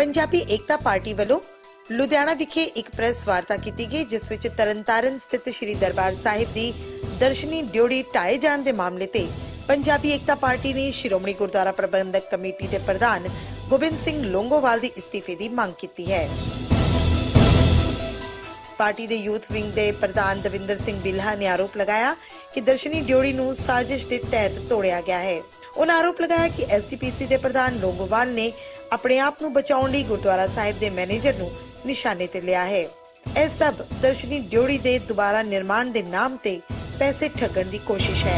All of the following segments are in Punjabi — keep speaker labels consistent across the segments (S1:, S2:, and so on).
S1: पंजाबी एकता पार्टी वालों लुधियाना विखे एक प्रेस वार्ता की गई जिस विच तरनतारन स्थित श्री दरबार साहिब की दर्शनी ड्योढ़ी ढाए जाने के मामले ते पंजाबी एकता पार्टी ने श्रोमणी गुरुद्वारा प्रबंधक कमेटी के प्रधान गोबिंद सिंह लोंगोवाल की इस्तीफे की मांग की है। पार्टी के यूथ विंग के प्रधान दविंदर सिंह बिल्हा ने आरोप लगाया कि दर्शनी ड्योढ़ी नूं साजिश के तहत तोड़िया गया है। उन्होंने आरोप लगाया कि एसजीपीसी के प्रधान लोंगोवाल ने अपने आप नूं बचाउण लई गुरुद्वारा साहिब के मैनेजर नूं निशाने ते लिया है। यह सब दर्शनी ड्योढ़ी के दोबारा निर्माण के नाम ते पैसे ठगण की कोशिश है।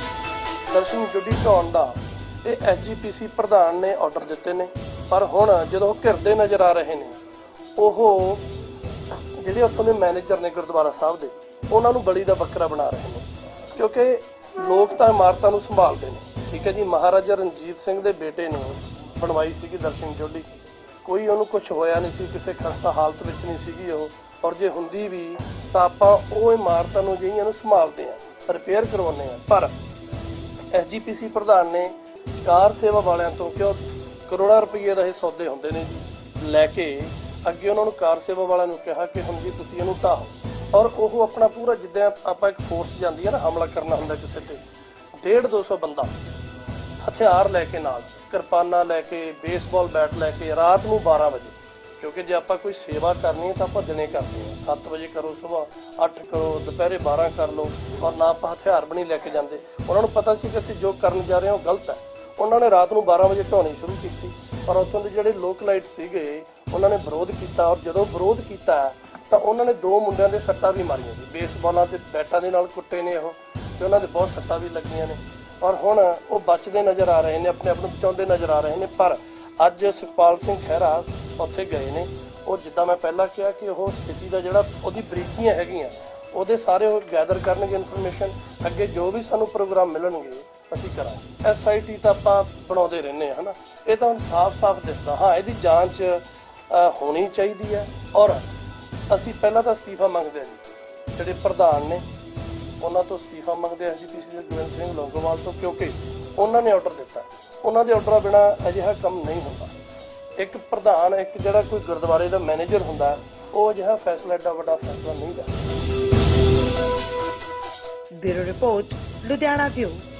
S2: दर्शनी ड्योढ़ी ढाउण दा एसजीपीसी प्रधान ने ऑर्डर दिते ने, पर हुण जदों घिरदे नजर आ रहे ने ओह ਜਿਹੜੇ ਉੱਥੋਂ ਦੇ मैनेजर ने गुरुद्वारा साहब ਦੇ ਉਹਨਾਂ ਨੂੰ ਬਲੀ ਦਾ ਬੱਕਰਾ ਬਣਾ ਰਹੇ ਨੇ, क्योंकि लोग ਤਾਂ ਇਮਾਰਤਾਂ ਨੂੰ ਸੰਭਾਲਦੇ ਨੇ। ठीक है जी, महाराजा रणजीत सिंह ਦੇ ਬੇਟੇ ਨੇ ਬਣਵਾਈ ਸੀਗੀ ਦਰਸ਼ਨ ड्योढ़ी, ਕੋਈ ਉਹਨੂੰ ਕੁਝ ਹੋਇਆ ਨਹੀਂ ਸੀ, ਕਿਸੇ ਖਸਤਾ ਹਾਲਤ ਵਿੱਚ ਨਹੀਂ ਸੀਗੀ ਉਹ, ਔਰ ਜੇ ਹੁੰਦੀ ਵੀ ਤਾਂ ਆਪਾਂ ਉਹ ਇਮਾਰਤਾਂ ਨੂੰ ਜਿਹੜੀਆਂ ਨੂੰ ਸੰਭਾਲਦੇ ਆ, ਰਿਪੇਅਰ ਕਰਵਾਉਂਦੇ ਆ। ਪਰ ਐਸਜੀਪੀਸੀ ਪ੍ਰਧਾਨ ਨੇ ਕਾਰ ਸੇਵਾ ਵਾਲਿਆਂ ਤੋਂ ਕਿਉਂ ਕਰੋੜਾਂ ਰੁਪਏ ਦੇ ਸੌਦੇ ਹੁੰਦੇ ਨੇ ਜੀ ਲੈ ਕੇ ਅੱਗੇ ਉਹਨਾਂ ਨੂੰ ਕਾਰ ਸੇਵਾ ਵਾਲਿਆਂ ਨੂੰ ਕਿਹਾ ਕਿ ਹੁਣ ਜੀ ਤੁਸੀਂ ਇਹਨੂੰ ਢਾਹੋ, ਔਰ ਉਹ ਆਪਣਾ ਪੂਰਾ ਜਿੱਦਾਂ ਆਪਾਂ ਇੱਕ ਫੋਰਸ ਜਾਂਦੀ ਹੈ ਨਾ ਹਮਲਾ ਕਰਨਾ ਹੁੰਦਾ ਕਿਸੇ ਤੇ, 150-200 ਬੰਦਾ ਹਥਿਆਰ ਲੈ ਕੇ ਨਾਲ ਕਿਰਪਾਨਾਂ ਲੈ ਕੇ ਬੇਸਬਾਲ ਬੈਟ ਲੈ ਕੇ ਰਾਤ ਨੂੰ 12 ਵਜੇ, ਕਿਉਂਕਿ ਜੇ ਆਪਾਂ ਕੋਈ ਸੇਵਾ ਕਰਨੀ ਹੈ ਤਾਂ ਆਪਾਂ ਦਿਨੇ ਕਰਦੇ ਹਾਂ, 7 ਵਜੇ ਕਰੋ, ਸਵੇਰ 8 ਕਰੋ, ਦੁਪਹਿਰੇ 12 ਕਰ ਲਓ, ਔਰ ਨਾ ਆਪਾਂ ਹਥਿਆਰ ਵੀ ਨਹੀਂ ਲੈ ਕੇ ਜਾਂਦੇ। ਉਹਨਾਂ ਨੂੰ ਪਤਾ ਸੀ ਕਿ ਅਸੀਂ ਜੋ ਕਰਨ ਜਾ ਰਹੇ ਹਾਂ ਉਹ ਗਲਤ ਹੈ। ਉਹਨਾਂ ਨੇ ਰਾਤ ਨੂੰ 12 ਵਜੇ ਢਾਉਣੀ ਸ਼ੁਰੂ ਕੀਤੀ, ਪਰ ਉੱਥੋਂ ਦੇ ਜਿਹੜੇ ਲੋਕਲਾਈਟ ਸੀਗੇ ਉਹਨਾਂ ਨੇ ਵਿਰੋਧ ਕੀਤਾ, ਔਰ ਜਦੋਂ ਵਿਰੋਧ ਕੀਤਾ ਤਾਂ ਉਹਨਾਂ ਨੇ 2 ਮੁੰਡਿਆਂ ਦੇ ਸੱਟਾਂ ਵੀ ਮਾਰੀਆਂ ਜੀ, ਬੇਸਬਾਲਾਂ ਤੇ ਬੈਟਾਂ ਦੇ ਨਾਲ ਕੁੱਟੇ ਨੇ ਉਹ, ਤੇ ਉਹਨਾਂ ਦੇ ਬਹੁਤ ਸੱਟਾਂ ਵੀ ਲੱਗੀਆਂ ਨੇ, ਔਰ ਹੁਣ ਉਹ ਬਚਦੇ ਨਜ਼ਰ ਆ ਰਹੇ ਨੇ, ਆਪਣੇ ਆਪ ਨੂੰ ਬਚਾਉਂਦੇ ਨਜ਼ਰ ਆ ਰਹੇ ਨੇ। ਪਰ ਅੱਜ ਸੁਖਪਾਲ ਸਿੰਘ ਖਹਿਰਾ ਉੱਥੇ ਗਏ ਨੇ, ਉਹ ਜਿੱਦਾਂ ਮੈਂ ਪਹਿਲਾਂ ਕਿਹਾ ਕਿ ਉਹ ਸਥਿਤੀ ਦਾ ਜਿਹੜਾ ਉਹਦੀ ਬਰੀਕੀਆਂ ਹੈਗੀਆਂ ਉਹਦੇ ਸਾਰੇ ਉਹ ਗੈਦਰ ਕਰਨਗੇ ਇਨਫੋਰਮੇਸ਼ਨ, ਅੱਗੇ ਜੋ ਵੀ ਸਾਨੂੰ ਪ੍ਰੋਗਰਾਮ ਮਿਲਣਗੇ ਅਸੀਂ ਕਰਾਂਗੇ। ਐਸਆਈਟੀ ਤਾਂ ਆਪਾਂ ਬਣਾਉਂਦੇ ਰਹਿੰਦੇ ਹਾਂ ਹਨਾ, ਇਹ ਤਾਂ ਹੁਣ ਸਾਫ਼ ਦਿਸਦਾ। ਹਾਂ, ਇਹਦੀ ਜਾਂਚ ਹੋਣੀ ਚਾਹੀਦੀ ਹੈ, ਔਰ ਅਸੀਂ ਪਹਿਲਾਂ ਤਾਂ ਅਸਤੀਫਾ ਮੰਗਦੇ ਹਾਂ ਜੀ, ਜਿਹੜੇ ਪ੍ਰਧਾਨ ਨੇ ਉਹਨਾਂ ਤੋਂ ਅਸਤੀਫਾ ਮੰਗਦੇ ਹਾਂ ਐਸਜੀਪੀਸੀ ਦੇ ਗੋਬਿੰਦ ਸਿੰਘ ਲੋਂਗੋਵਾਲ ਤੋਂ, ਕਿਉਂਕਿ ਉਹਨਾਂ ਨੇ ਆਰਡਰ ਦਿੱਤਾ, ਉਹਨਾਂ ਦੇ ਆਰਡਰਾਂ ਬਿਨਾਂ ਅਜਿਹਾ ਕੰਮ ਨਹੀਂ ਹੁੰਦਾ। ਇੱਕ ਪ੍ਰਧਾਨ, ਇੱਕ ਜਿਹੜਾ ਕੋਈ ਗੁਰਦੁਆਰੇ ਦਾ ਮੈਨੇਜਰ ਹੁੰਦਾ, ਉਹ ਅਜਿਹਾ ਫੈਸਲਾ ਏਡਾ ਵੱਡਾ ਫੈਸਲਾ ਨਹੀਂ ਲੈਂਦਾ।
S1: Bureau report Ludhiana view.